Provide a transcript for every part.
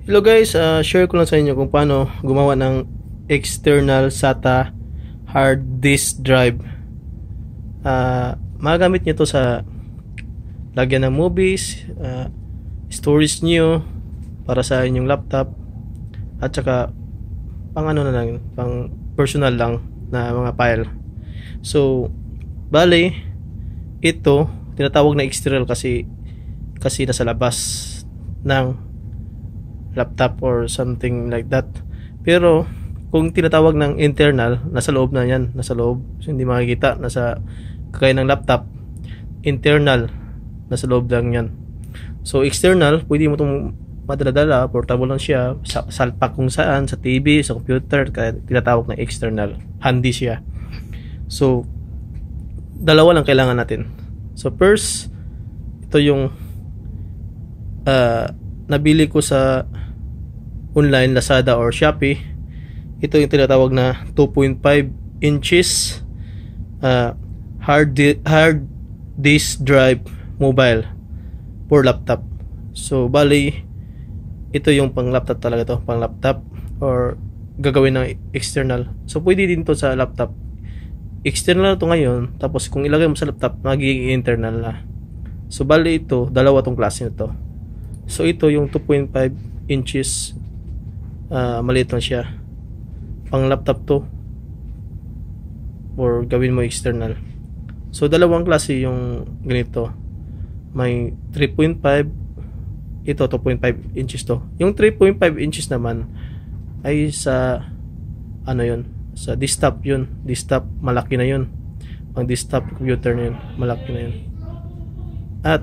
Hello guys, share ko lang sa inyo kung paano gumawa ng external SATA hard disk drive. Magagamit nyo to sa lagyan ng movies, storage nyo para sa inyong laptop, at saka pang ano na lang, pang personal lang na mga file. So, bale, ito tinatawag na external kasi nasa labas ng laptop or something like that. Pero kung tinatawag ng internal, nasa loob na yan, nasa loob, so, hindi makikita, nasa kagaya ng laptop. Internal, nasa loob lang yan. So external, pwede mo itong madala-dala, portable lang siya, salpak kung saan, sa TV, sa computer, kaya tinatawag na external, handy siya. So dalawa lang kailangan natin. So first, ito yung nabili ko sa online, Lazada or Shopee. Ito yung tinatawag na 2.5 inches hard disk drive mobile for laptop. So bali, ito yung pang laptop talaga, to pang laptop or gagawin ng external. So pwede din to sa laptop. External to ngayon, tapos kung ilagay mo sa laptop, magiging internal na. So bali, ito dalawa tong klase nito. So ito yung 2.5 inches, maliit lang siya, pang laptop to or gawin mo external. So dalawang klase yung ganito, may 3.5, ito 2.5 inches to. Yung 3.5 inches naman ay sa ano yun, sa desktop yun, desktop, malaki na yun, pang desktop computer na yun, malaki na yun. At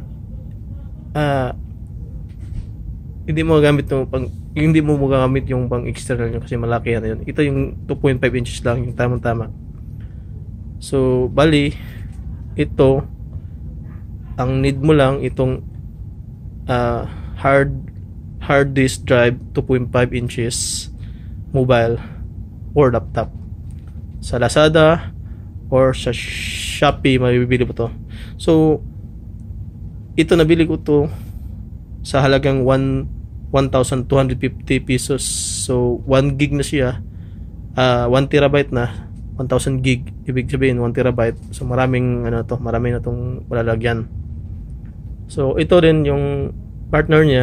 hindi mo magagamit yung pang external nyo kasi malaki na yun. Ito yung 2.5 inches lang, yung tamang-tama. So bali, ito ang need mo lang, itong hard disk drive 2.5 inches mobile or laptop. Sa Lazada or sa Shopee mabibili mo to. So ito, nabili ko to sa halagang 1,250 pesos. So 1 gig na siya, 1 terabyte na, 1,000 gig, ibig sabihin 1 terabyte. So maraming marami na tong malalagyan. So ito rin yung partner niya.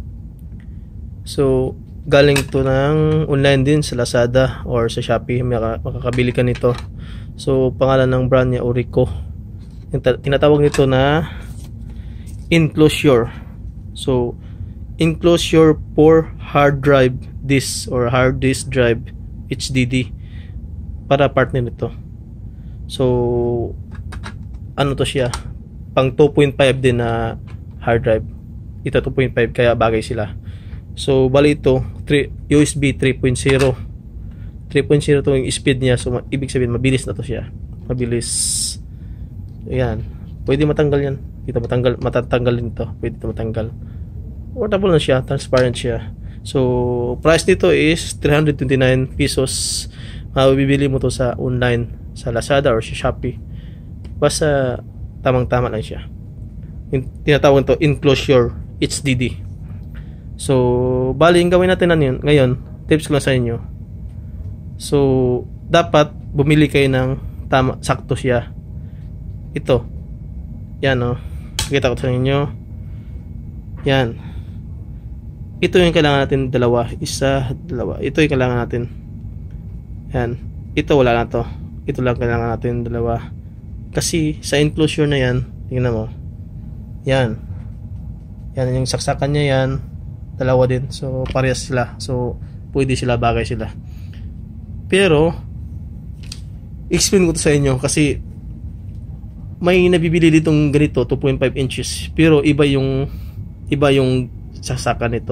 So galing to ng online din sa Lazada or sa Shopee, makakabili ka nito. So pangalan ng brand niya Orico. Tinatawag nito na enclosure. So enclosure for hard drive disk or hard disk drive HDD para partner nito. So ano to siya, pang 2.5 din na hard drive. Ito 2.5, kaya bagay sila. So bali ito USB 3.0 to yung speed niya. So ibig sabihin mabilis na to siya, mabilis. Ayan, pwede matanggal yan, ito matatanggal din to, pwede ito matanggal. Portable na siya, transparent siya. So price nito is 329 pesos. Mabibili mo to sa online, sa Lazada or sa Shopee. Basta tamang-tama lang siya. Tinatawag to enclosure HDD. So bali, yung gawin natin ngayon, tips ko lang sa inyo. So dapat bumili kayo ng sakto siya. Ito, yan kita ko sa inyo, yan. Ito yung kailangan natin, dalawa. Ito yung kailangan natin. Yan. Ito wala na to. Ito lang kailangan natin, dalawa. Kasi sa enclosure na yan, tingnan mo. Yan. Yan yung saksakan niya yan. Dalawa din. So parehas sila. So pwede sila, bagay sila. Pero explain ko to sa inyo kasi may nabibili ditong ganito 2.5 inches pero iba yung saksakan nito.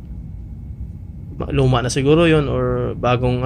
Luma na siguro yon or bagong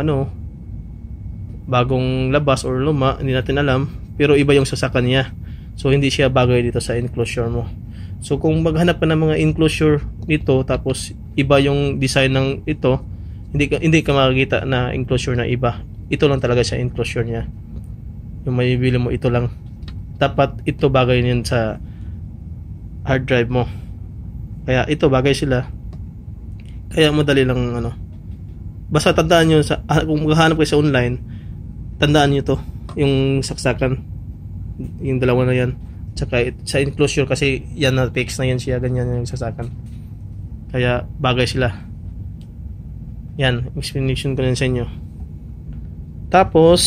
labas or luma, hindi natin alam, pero iba yung saksakan niya. So hindi siya bagay dito sa enclosure mo. So kung maghanap ka ng mga enclosure dito tapos iba yung design ng ito, hindi ka makikita na enclosure na iba. Ito lang talaga sa enclosure niya. Yung may bibili mo, ito lang. Dapat ito bagay niyan sa hard drive mo. Kaya ito bagay sila. Kaya madali lang ano. Basta tandaan nyo, kung maghahanap kayo sa online, tandaan nyo to, yung saksakan, yung dalawa na yan. Tsaka sa enclosure, kasi yan na fix na yan siya, ganyan yung saksakan. Kaya bagay sila. Yan, explanation ko na sa inyo. Tapos,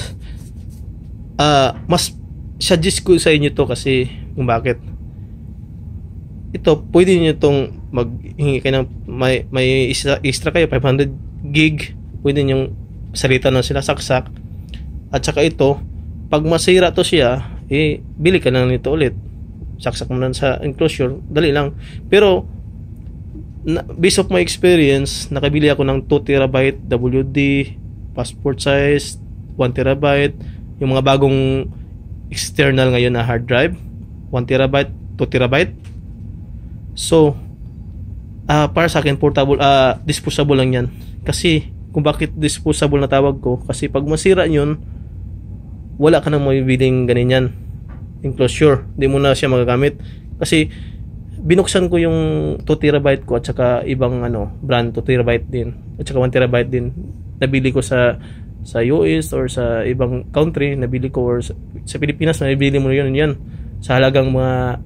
mas suggest ko sa inyo to kasi kung bakit. Ito, pwede nyo itong maghingi kayo ng may extra kayo, 500 gig, pwede nyo salita na sila saksak. At saka ito, pag masira to siya, bili ka na nito ulit, saksak mo na sa enclosure, dali lang. Pero based of my experience, nakabili ako ng 2TB WD passport size, 1TB, yung mga bagong external ngayon na hard drive, 1TB, 2TB. So para sa akin portable, disposable lang yan. Kasi kung bakit disposable na tawag ko, kasi pag masira yun, wala ka nang mabibiling ganyan enclosure, di mo na siya magagamit. Kasi binuksan ko yung 2TB ko at saka ibang brand, 2TB din at saka 1TB din, nabili ko sa US or sa ibang country, nabili ko, or sa Pilipinas nabili mo yun sa halagang mga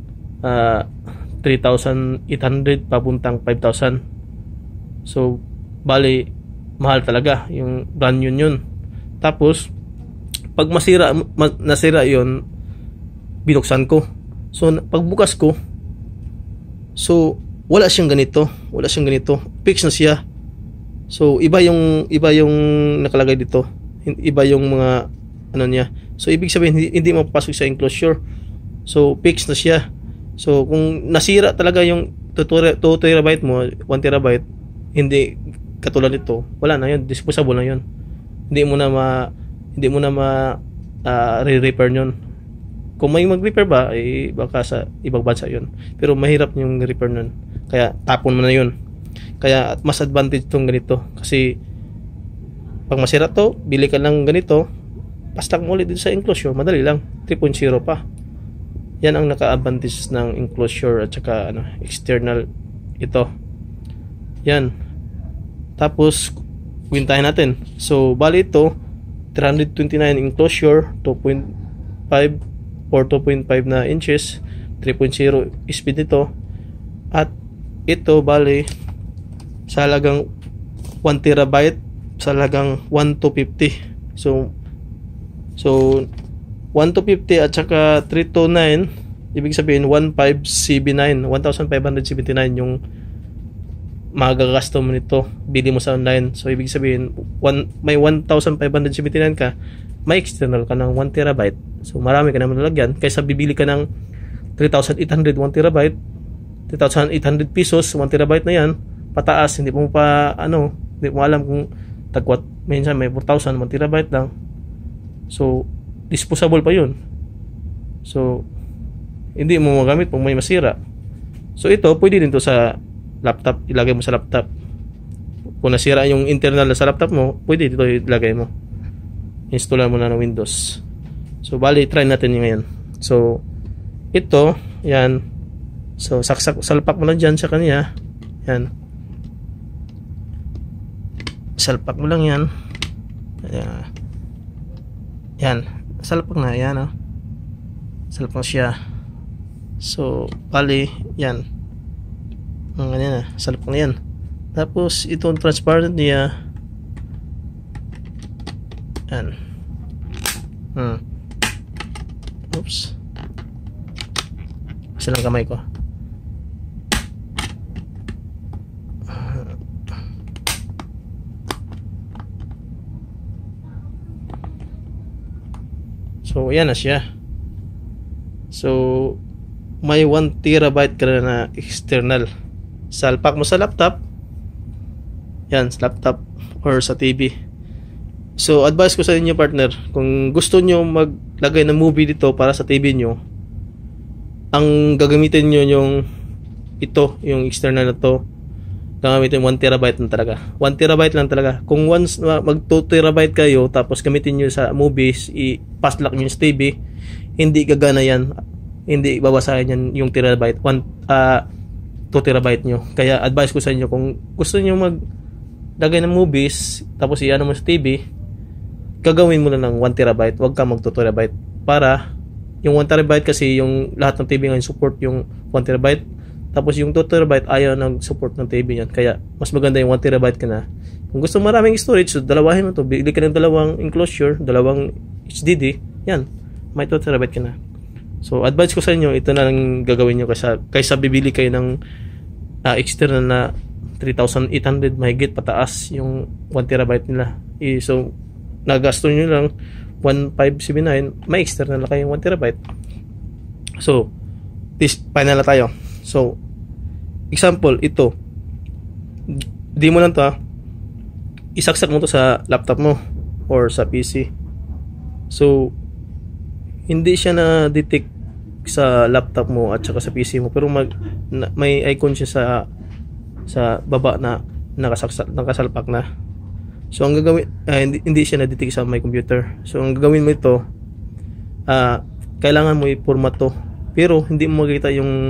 3,800 papuntang 5,000. So bali mahal talaga yung brand yun. Tapos pag nasira yun, binuksan ko. So pagbukas ko, so wala siyang ganito, fix na siya. So iba yung nakalagay dito, iba yung mga niya. So ibig sabihin hindi mapapasok sa enclosure. So fix na siya. So kung nasira talaga yung 2TB mo, 1TB, hindi katulad nito, wala na yun, disposable na yun. Hindi mo na re-repair yun. Kung may mag-repair ba, baka sa ibang bansa yun. Pero mahirap yung repair nun. Kaya tapon mo na yun. Kaya mas advantage tong ganito. Kasi pag masira to, bili ka lang ganito, pastak mo ulit dito sa enclosure, madali lang, 3.0 pa. Yan ang naka-advantage ng enclosure at saka external ito. Yan. Tapos kwintahin natin. So bali ito 329 enclosure, 2.5 or 2.5 na inches, 3.0 speed nito. At ito bali sa halagang 1TB, sa halagang 1,250. So 1,250 at saka 329, ibig sabihin 1,579 yung magagasto mo nito, bili mo sa online. So ibig sabihin may 1,579 ka, may external ka ng 1TB. So marami ka naman lalagyan kaysa bibili ka ng 3,800 1TB, 3,800 pesos 1TB na yan, pataas, hindi mo pa hindi mo alam kung tagwat, minsan may 4,000 1TB lang. So disposable pa yun. So hindi mo magamit kung may masira. So ito pwede din to sa laptop, ilagay mo sa laptop. Kung nasira yung internal sa laptop mo, pwede dito ilagay mo, installan mo na ng Windows. So bali try natin yung ngayon. So ito yan, so salpak mo lang dyan sa kanya. Yan, salpak mo lang yan. Yan, salpak na yan, salpak siya. So bali yan, ganyan salpak na yan. Tapos itong transparent niya, yan. Oops, isa lang kamay ko. So yan na siya. So may 1TB ka na external. Salpak mo sa laptop, yan, sa laptop or sa TV. So advice ko sa inyo partner, kung gusto nyo maglagay ng movie dito para sa TV nyo, ang gagamitin nyo yung yung external na to, gagamitin 1TB lang talaga. 1TB lang talaga. Kung once mag 2TB kayo tapos gamitin nyo sa movies, i-pass lock nyo sa TV, hindi gagana yan, hindi babasahin yan yung terabyte. 2 2 terabyte nyo. Kaya advice ko sa inyo, kung gusto nyo maglagay ng movies tapos i-ano mo sa TV, gagawin mo na ng 1 terabyte, wag ka mag 2 terabyte, para yung 1 terabyte kasi yung lahat ng TV ngayon support yung 1 terabyte, tapos yung 2 terabyte ayaw ng support ng TV yan. Kaya mas maganda yung 1 terabyte ka na. Kung gusto maraming storage, so dalawahin mo to, bili ka ng dalawang enclosure, dalawang HDD, yan, may 2 terabyte ka na. So advice ko sa inyo, ito na lang gagawin nyo kaysa bibili kayo ng external na 3,800 mahigit pataas yung 1 terabyte nila. So nagasto nyo lang 1,579, may external na kayong 1 terabyte. So this final na tayo. So example, ito di mo lang to isaksak mo to sa laptop mo or sa PC. So hindi siya na detect sa laptop mo at saka sa PC mo, pero may icon siya sa baba na nakasalpak na. So ang gagawin, hindi siya na detect sa my computer. So ang gagawin mo ito, kailangan mo i-format to, pero hindi mo makita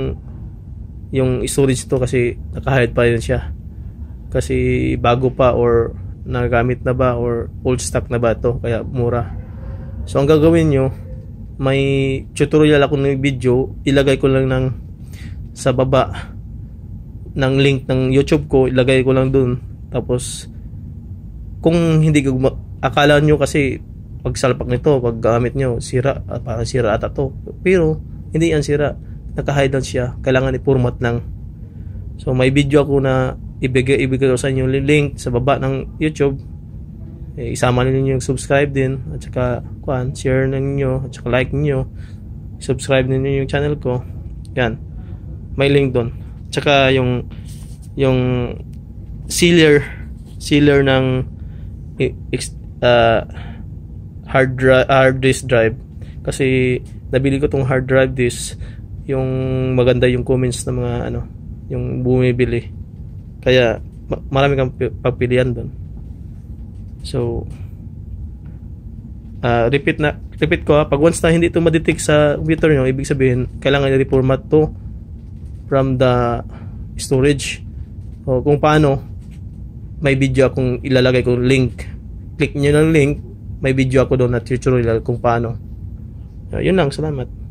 yung storage to kasi naka-hide pa rin siya, kasi bago pa or nagamit na ba or old stock na ba to, kaya mura. So ang gagawin nyo, may tutorial ako ng video, ilagay ko lang sa baba ng link ng YouTube ko, ilagay ko lang dun. Tapos kung hindi ko akala nyo kasi pag salpak nito, pag gamit nyo sira, parang sira ata to, pero hindi yan sira, naka-hide lang siya, kailangan i-format lang. So may video ako na ibigay ko sa inyo link sa baba ng YouTube. Isama niyo yung subscribe din, at saka share niyo, at saka like niyo, subscribe niyo yung channel ko. Yan, may link doon. At saka yung sealer ng hard disk drive, kasi nabili ko tong hard drive disk, yung maganda yung comments ng mga yung bumibili, kaya marami kang pagpilian doon. So repeat ko, pag once na hindi ito ma-detect sa computer nyo, ibig sabihin kailangan i-reformat to from the storage. O kung paano, may video akong ilalagay ko link, click nyo ng link, may video ako doon na tutorial kung paano. Yun lang, salamat.